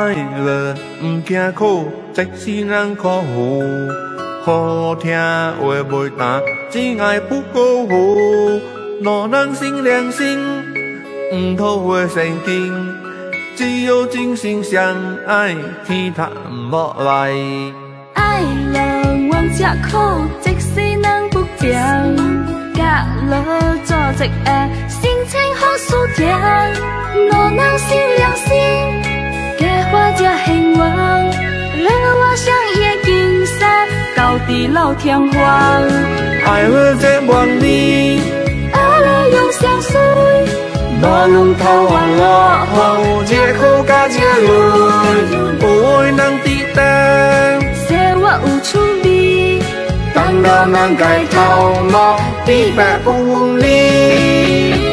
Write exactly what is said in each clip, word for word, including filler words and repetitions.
爱了唔惊苦，即使咱可有。好听话袂淡，只爱不辜负。若人心良心，唔讨会神经。只有真心相爱，天塌无来。 爱人往这苦，即使咱不甜，甲落做一下，心情好舒甜。若人心良心，加我这希望，让我相依金山，到地老天荒。 爱了这万年， 爱了永相随。 无论头往落雨，这苦甲这累，有爱人伫等， 说我有趣味， 等到咱该头毛，比白不分离。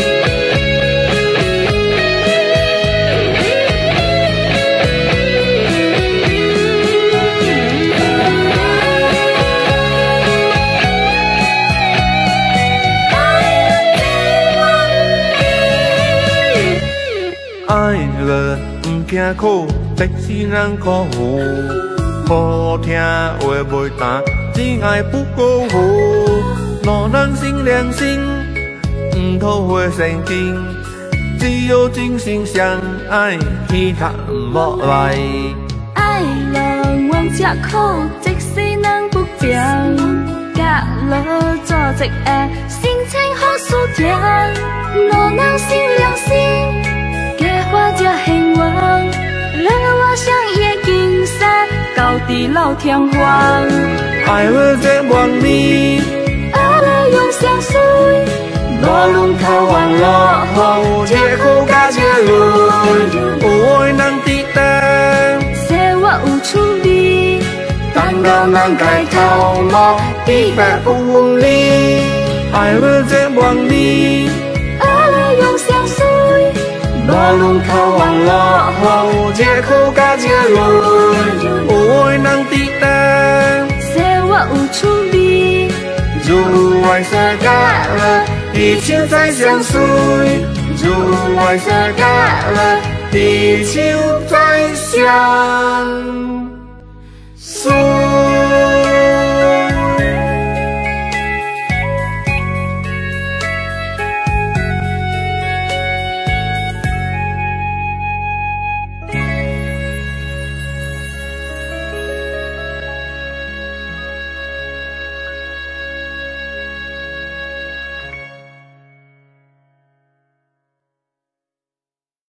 爱了唔惊苦，即使咱可有。好听话袂淡，只爱不辜负。若人心良心，唔讨会神经。只有真心相爱，天塌无来。 爱人往这苦，即使咱不甜，甲落做一下，心情好舒甜。若人心良心，我这希望，让我相依金山，到地老天荒。 爱了这万年， 爱了永相随。 无论头往落雨，这苦甲这累，有爱人伫等， 说我有趣味， 等到咱该头毛，比白不分离。爱了这万年， 爱了永相随。 无论头往落雨，这苦甲这累，有爱人伫等， 说我有趣味。 如爱世界了，地球再相随。如爱世界了，地球再相。